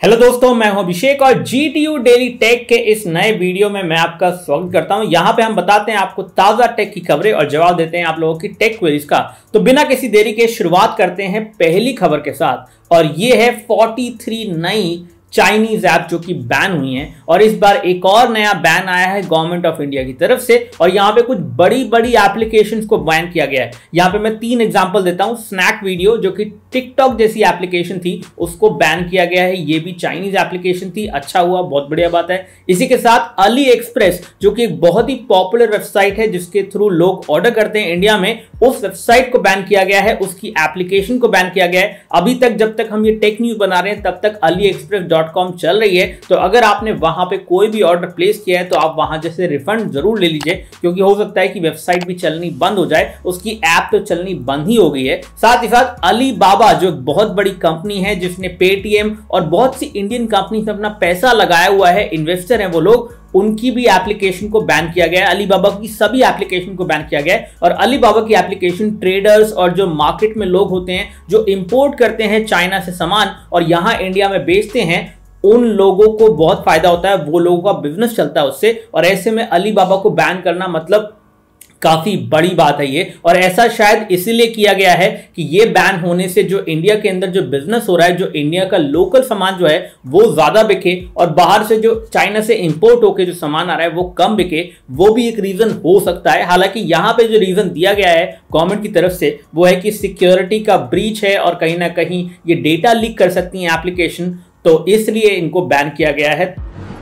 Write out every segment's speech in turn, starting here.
Hello दोस्तों, मैं हूं अभिषेक और GTU डेली टेक के इस नए वीडियो में मैं आपका स्वागत करता हूं। यहां पे हम बताते हैं आपको ताजा टेक की खबरें और जवाब देते हैं आप लोगों की टेक क्वेरीज का। तो बिना किसी देरी के शुरुआत करते हैं पहली खबर के साथ और ये है 43 नई चाइनीज ऐप जो कि बैन हुई हैं और इस बार एक और नया बैन आया है गवर्नमेंट ऑफ इंडिया की तरफ से और यहाँ पे कुछ बड़ी बड़ी एप्लीकेशंस को बैन किया गया है। यहाँ पे मैं 3 एग्जांपल देता हूँ। स्नैक वीडियो जो कि टिकटॉक जैसी एप्लीकेशन थी उसको बैन किया गया है, ये भी चाइनीज एप्लीकेशन थी। अच्छा हुआ, बहुत बढ़िया बात है। इसी के साथ अली एक्सप्रेस जो कि एक बहुत ही पॉपुलर वेबसाइट है जिसके थ्रू लोग ऑर्डर करते हैं इंडिया में, उस वेबसाइट को बैन किया गया है, उसकी एप्लीकेशन को बैन किया गया है। अभी तक जब तक हम ये टेक न्यूज बना रहे हैं तब तक AliExpress.com चल रही है, तो अगर आपने वहां पे कोई भी ऑर्डर प्लेस किया है तो आप वहां जैसे रिफंड जरूर ले लीजिए, क्योंकि हो सकता है कि वेबसाइट भी चलनी बंद हो जाए, उसकी ऐप तो चलनी बंद ही हो गई है। साथ ही साथ अलीबाबा जो बहुत बड़ी कंपनी है जिसने पेटीएम और बहुत सी इंडियन कंपनी में अपना पैसा लगाया हुआ है, इन्वेस्टर हैं वो लोग, उनकी भी एप्लीकेशन को बैन किया गया है। अलीबाबा की सभी एप्लीकेशन को बैन किया गया है और अलीबाबा की एप्लीकेशन ट्रेडर्स और जो मार्केट में लोग होते हैं जो इंपोर्ट करते हैं चाइना से सामान और यहां इंडिया में बेचते हैं, उन लोगों को बहुत फायदा होता है, वो लोगों का बिजनेस चलता है उससे। और ऐसे में अलीबाबा को बैन करना मतलब काफी बड़ी बात है ये, और ऐसा शायद इसीलिए किया गया है कि ये बैन होने से जो इंडिया के अंदर जो बिजनेस हो रहा है, जो इंडिया का लोकल सामान जो है वो ज्यादा बिके और बाहर से जो चाइना से इंपोर्ट होकर जो सामान आ रहा है वो कम बिके, वो भी एक रीजन हो सकता है। हालांकि यहां पे जो रीजन दिया गया है गवर्नमेंट की तरफ से वो है कि सिक्योरिटी का ब्रीच है और कहीं ना कहीं ये डेटा लीक कर सकती है एप्लीकेशन, तो इसलिए इनको बैन किया गया है।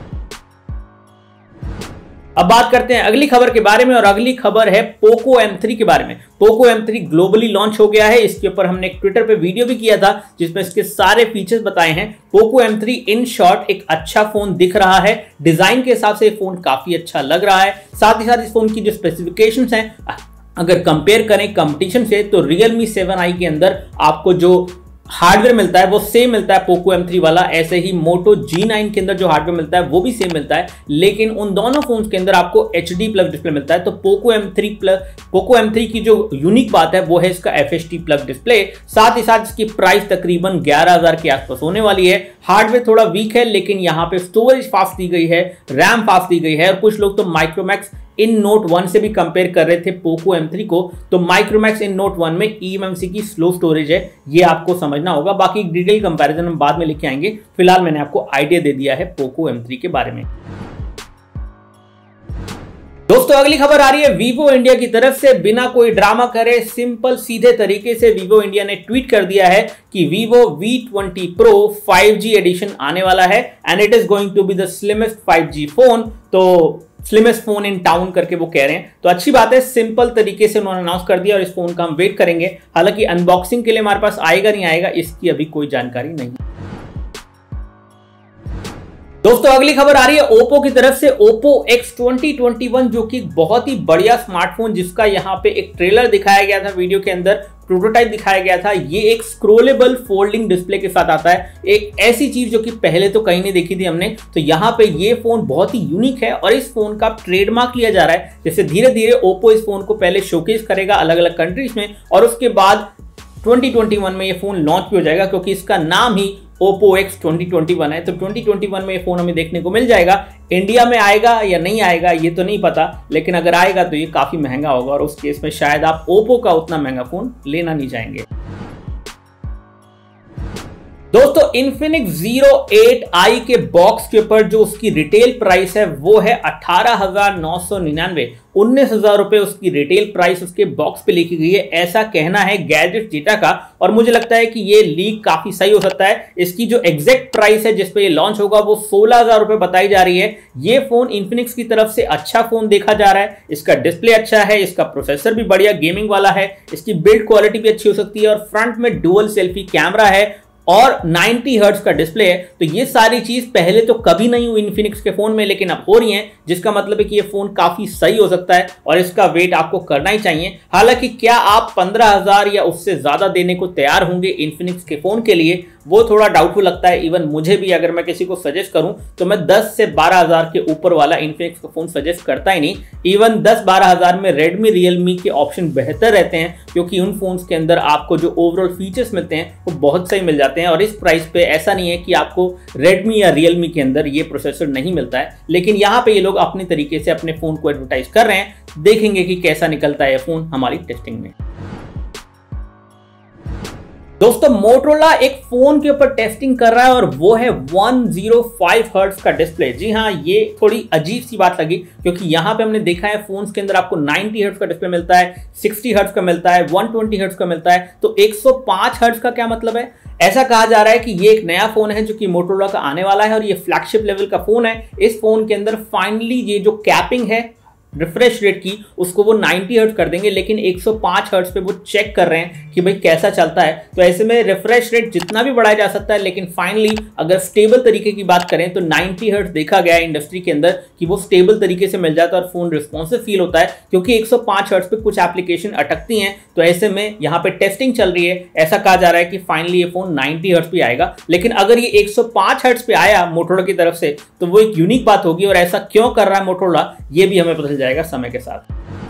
अब बात करते हैं अगली खबर के बारे में और अगली खबर है पोको M3 के बारे में। पोको M3 ग्लोबली लॉन्च हो गया है। इसके ऊपर हमने एक ट्विटर पे वीडियो भी किया था जिसमें इसके सारे फीचर्स बताए हैं। पोको M3 इन शॉर्ट एक अच्छा फोन दिख रहा है, डिजाइन के हिसाब से फोन काफी अच्छा लग रहा है। साथ ही साथ इस फोन की जो स्पेसिफिकेशंस हैं अगर कंपेयर करें कंपटीशन से तो Realme 7i के अंदर आपको जो हार्डवेयर मिलता है वो सेम मिलता है पोको M3 वाला, ऐसे ही मोटो G9 के अंदर जो हार्डवेयर मिलता है वो भी सेम मिलता है, लेकिन उन दोनों फोन्स के अंदर आपको HD प्लस डिस्प्ले मिलता है। तो पोको M3 की जो यूनिक बात है वो है इसका FHD प्लस डिस्प्ले। साथ ही साथ इसकी प्राइस तकरीबन 11,000 के आसपास होने वाली है। हार्डवेयर थोड़ा वीक है लेकिन यहाँ पे स्टोरेज फास्ट दी गई है, रैम फास्ट दी गई है और कुछ लोग तो माइक्रोमैक्स इन नोट 1 से भी कंपेयर कर रहे थे पोको M3 को, तो माइक्रोमैक्स इन नोट 1 में eMMC की स्लो स्टोरेज है, ये आपको समझना होगा। बाकी डिटेल कंपैरिजन हम बाद में लेके आएंगे, फिलहाल मैंने आपको आइडिया दे दिया है पोको M3 के बारे में। दोस्तों अगली खबर आ रही है वीवो इंडिया की तरफ से। बिना कोई ड्रामा करे सिंपल सीधे तरीके से वीवो इंडिया ने ट्वीट कर दिया है कि Vivo V20 Pro 5G addition आने वाला है and it is going to be the slimmest 5G phone. तो स्लिमेस्ट फोन इन टाउन करके वो कह रहे हैं, तो अच्छी बात है। सिंपल तरीके से उन्होंने अनाउंस कर दिया और इस फोन का हम वेट करेंगे। हालांकि अनबॉक्सिंग के लिए हमारे पास आएगा नहीं आएगा इसकी अभी कोई जानकारी नहीं। दोस्तों अगली खबर आ रही है ओप्पो की तरफ से। ओप्पो X2021 जो कि बहुत ही बढ़िया स्मार्टफोन जिसका यहाँ पे एक ट्रेलर दिखाया गया था, वीडियो के अंदर प्रोटोटाइप दिखाया गया था। ये एक स्क्रोलेबल फोल्डिंग डिस्प्ले के साथ आता है, एक ऐसी चीज जो कि पहले तो कहीं नहीं देखी थी हमने। तो यहाँ पे ये फोन बहुत ही यूनिक है और इस फोन का ट्रेडमार्क लिया जा रहा है। जैसे धीरे धीरे ओप्पो इस फोन को पहले शोकेस करेगा अलग अलग कंट्रीज में और उसके बाद 2021 में ये फोन लॉन्च भी हो जाएगा, क्योंकि इसका नाम ही ओप्पो X2021 है। तो 2021 में ये फोन हमें देखने को मिल जाएगा। इंडिया में आएगा या नहीं आएगा ये तो नहीं पता, लेकिन अगर आएगा तो ये काफी महंगा होगा और उस केस में शायद आप ओप्पो का उतना महंगा फोन लेना नहीं चाहेंगे। दोस्तों Infinix Zero 8i के बॉक्स के ऊपर जो उसकी रिटेल प्राइस है वो है 18,999, 19,000 रुपए उसकी रिटेल प्राइस उसके बॉक्स पे लिखी गई है, ऐसा कहना है गैजेट डेटा का। और मुझे लगता है कि ये लीक काफी सही हो सकता है। इसकी जो एग्जैक्ट प्राइस है जिसपे ये लॉन्च होगा वो 16,000 रुपए बताई जा रही है। ये फोन Infinix की तरफ से अच्छा फोन देखा जा रहा है, इसका डिस्प्ले अच्छा है, इसका प्रोसेसर भी बढ़िया गेमिंग वाला है, इसकी बिल्ड क्वालिटी भी अच्छी हो सकती है और फ्रंट में डुअल सेल्फी कैमरा है और 90 हर्ट्ज का डिस्प्ले है। तो ये सारी चीज पहले तो कभी नहीं हुई इन्फिनिक्स के फोन में, लेकिन अब हो रही हैं, जिसका मतलब है कि ये फोन काफी सही हो सकता है और इसका वेट आपको करना ही चाहिए। हालांकि क्या आप 15,000 या उससे ज्यादा देने को तैयार होंगे इन्फिनिक्स के फोन के लिए, वो थोड़ा डाउटफुल लगता है। इवन मुझे भी अगर मैं किसी को सजेस्ट करूं तो मैं 10 से 12 हज़ार के ऊपर वाला इन्फिनिक्स का फोन सजेस्ट करता ही नहीं। इवन 10-12 हज़ार में रेडमी रियलमी के ऑप्शन बेहतर रहते हैं, क्योंकि उन फोन्स के अंदर आपको जो ओवरऑल फीचर्स मिलते हैं वो बहुत सही मिल जाते हैं। और इस प्राइस पे ऐसा नहीं है कि आपको रेडमी या रियलमी के अंदर ये प्रोसेसर नहीं मिलता है, लेकिन यहाँ पे ये लोग अपने तरीके से अपने फोन को एडवर्टाइज कर रहे हैं। देखेंगे कि कैसा निकलता है फोन हमारी टेस्टिंग में। दोस्तों मोटोरोला एक फोन के ऊपर टेस्टिंग कर रहा है और वो है 105 हर्ट्ज का डिस्प्ले। जी हाँ, ये थोड़ी अजीब सी बात लगी, क्योंकि यहाँ पे हमने देखा है फोन्स के अंदर आपको 90 हर्ट्ज का डिस्प्ले मिलता है, 60 हर्ट्ज का मिलता है, 120 हर्ट्ज का मिलता है। तो 105 हर्ट्ज का क्या मतलब है? ऐसा कहा जा रहा है कि ये एक नया फोन है जो कि मोटोरोला का आने वाला है और ये फ्लैगशिप लेवल का फोन है। इस फोन के अंदर फाइनली ये जो कैपिंग है रिफ्रेश रेट की, उसको वो 90 हर्ट्ज कर देंगे, लेकिन 105 हर्ट्ज पे वो चेक कर रहे हैं कि भाई कैसा चलता है। तो ऐसे में रिफ्रेश रेट जितना भी बढ़ाया जा सकता है, लेकिन फाइनली अगर स्टेबल तरीके की बात करें तो 90 हर्ट्ज देखा गया है इंडस्ट्री के अंदर कि वो स्टेबल तरीके से मिल जाता है और फोन रिस्पॉन्सिव फील होता है, क्योंकि 105 हर्ट्ज पे कुछ एप्लीकेशन अटकती हैं। तो ऐसे में यहाँ पे टेस्टिंग चल रही है। ऐसा कहा जा रहा है कि फाइनली ये फोन 90 हर्ट्ज पे आएगा, लेकिन अगर ये 105 हर्ट्ज पे आया मोटोरोला की तरफ से तो वो एक यूनिक बात होगी। और ऐसा क्यों कर रहा है मोटोरोला, ये भी हमें पता चल जाएगा समय के साथ।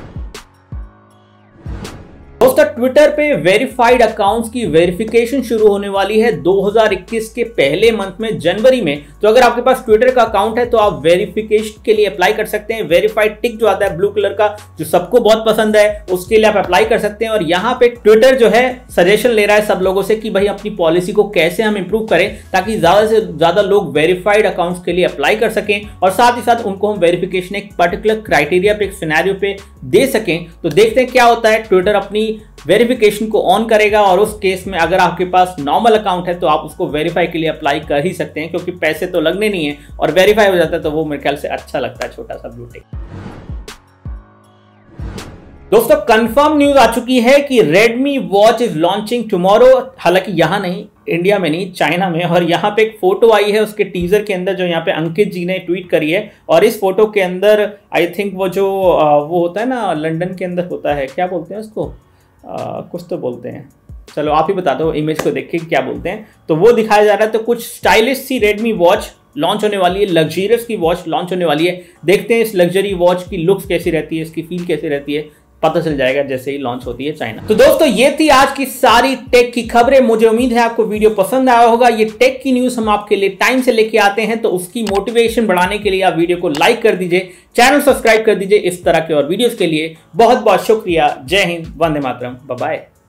दोस्तों ट्विटर पे वेरीफाइड अकाउंट्स की वेरिफिकेशन शुरू होने वाली है 2021 के पहले मंथ में, जनवरी में। तो अगर आपके पास ट्विटर का अकाउंट है तो आप वेरिफिकेशन के लिए अप्लाई कर सकते हैं। वेरीफाइड टिक जो आता है ब्लू कलर का, जो सबको बहुत पसंद है, उसके लिए आप अप्लाई कर सकते हैं। और यहाँ पे ट्विटर जो है सजेशन ले रहा है सब लोगों से कि भाई अपनी पॉलिसी को कैसे हम इंप्रूव करें, ताकि ज्यादा से ज्यादा लोग वेरीफाइड अकाउंट्स के लिए अप्लाई कर सकें और साथ ही साथ उनको हम वेरिफिकेशन एक पर्टिकुलर क्राइटेरिया पे, एक सिनेरियो पे दे सकें। तो देखते हैं क्या होता है। ट्विटर अपनी वेरिफिकेशन को ऑन करेगा और उस केस में अगर आपके पास नॉर्मल अकाउंट है तो आप उसको वेरीफाई के लिए अप्लाई कर ही सकते हैं, क्योंकि पैसे तो लगने नहीं है और वेरीफाई हो जाता है तो वो मेरे ख्याल से अच्छा लगता है, छोटा सा ब्लू टिक। दोस्तों कंफर्म न्यूज आ चुकी है कि Redmi watch is launching tomorrow. हालांकि यहां नहीं, इंडिया में नहीं, चाइना में। और यहाँ पे एक फोटो आई है उसके टीजर के अंदर, जो यहाँ पे अंकित जी ने ट्वीट करी है। और इस फोटो के अंदर आई थिंक वो जो वो होता है ना लंदन के अंदर होता है, क्या बोलते हैं उसको, कुछ तो बोलते हैं, चलो आप ही बता दो इमेज को देख के क्या बोलते हैं। तो वो दिखाया जा रहा है। तो कुछ स्टाइलिश सी Redmi वॉच लॉन्च होने वाली है, लग्जरियस की वॉच लॉन्च होने वाली है। देखते हैं इस लग्जरी वॉच की लुक्स कैसी रहती है, इसकी फील कैसी रहती है, पता चल जाएगा जैसे ही लॉन्च होती है चाइना। तो दोस्तों ये थी आज की सारी टेक की खबरें। मुझे उम्मीद है आपको वीडियो पसंद आया होगा। ये टेक की न्यूज हम आपके लिए टाइम से लेके आते हैं, तो उसकी मोटिवेशन बढ़ाने के लिए आप वीडियो को लाइक कर दीजिए, चैनल सब्सक्राइब कर दीजिए। इस तरह के और वीडियोस के लिए बहुत बहुत शुक्रिया। Jai Hind, Vande Mataram, bye bye.